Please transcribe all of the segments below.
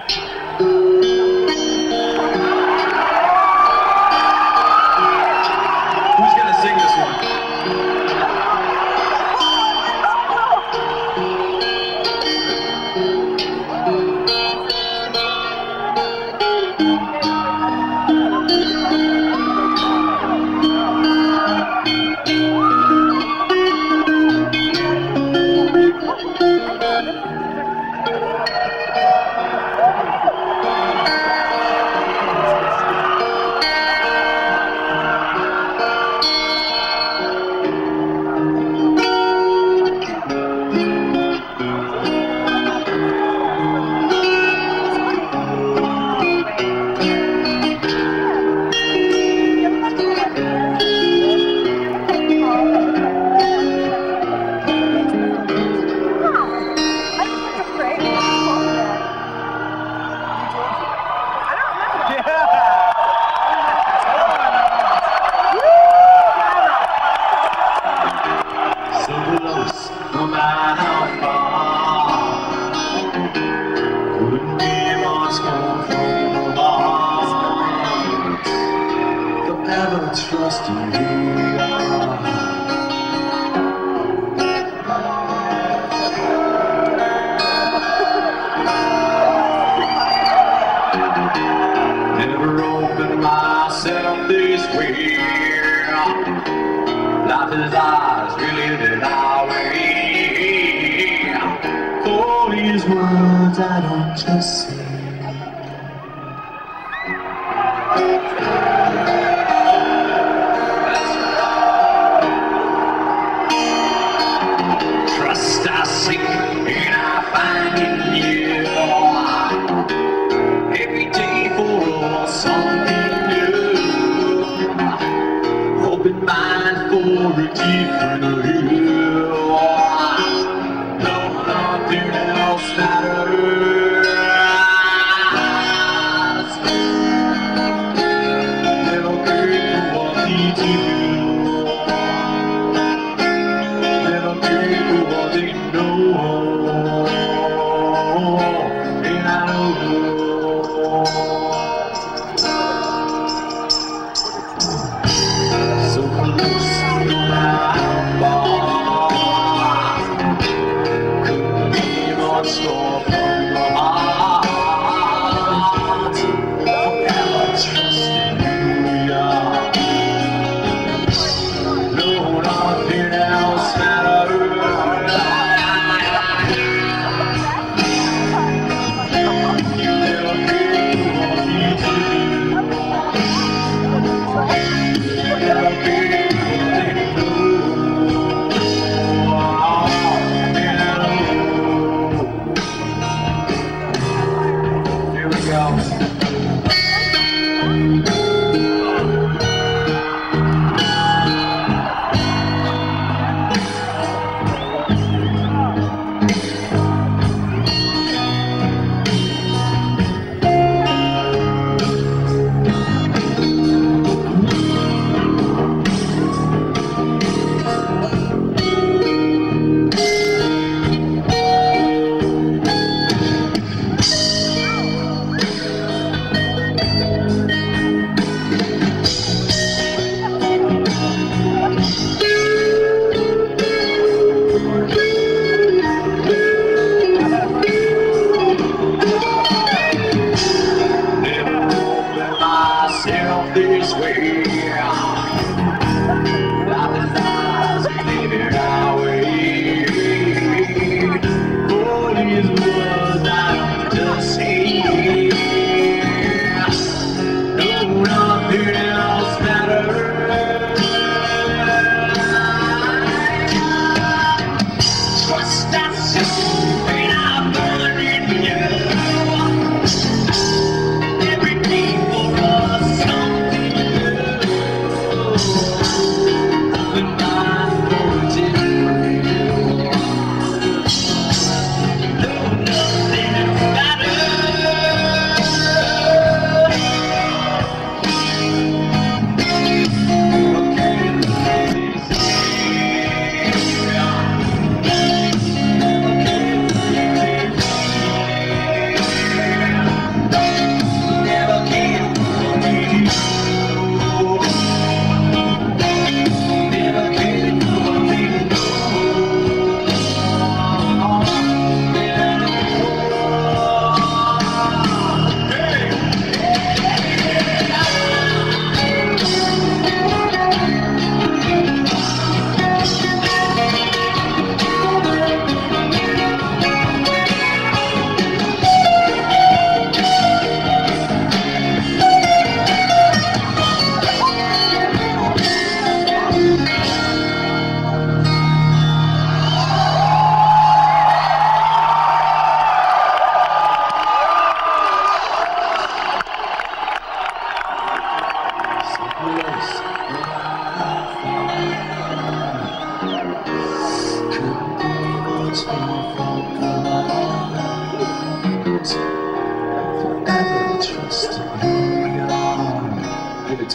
Who's gonna sing this one? No matter how far, couldn't be much more from the heart. Don't ever trust in who we are. Never opened myself this way. Life is ours, we live it our way. For these words I don't just say. Trust I seek and I find in you. Every day for something new. Open mind for a different view. No, nothing else matters. Never care what they do. Never care what they know. And I know. So close, no matter how far, couldn't be much more from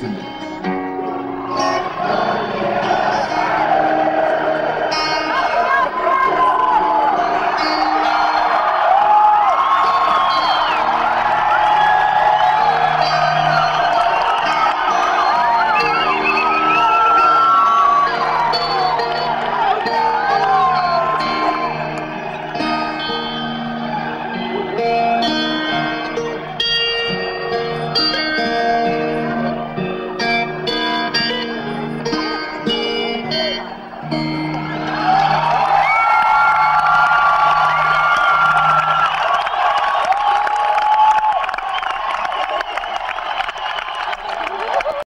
to me.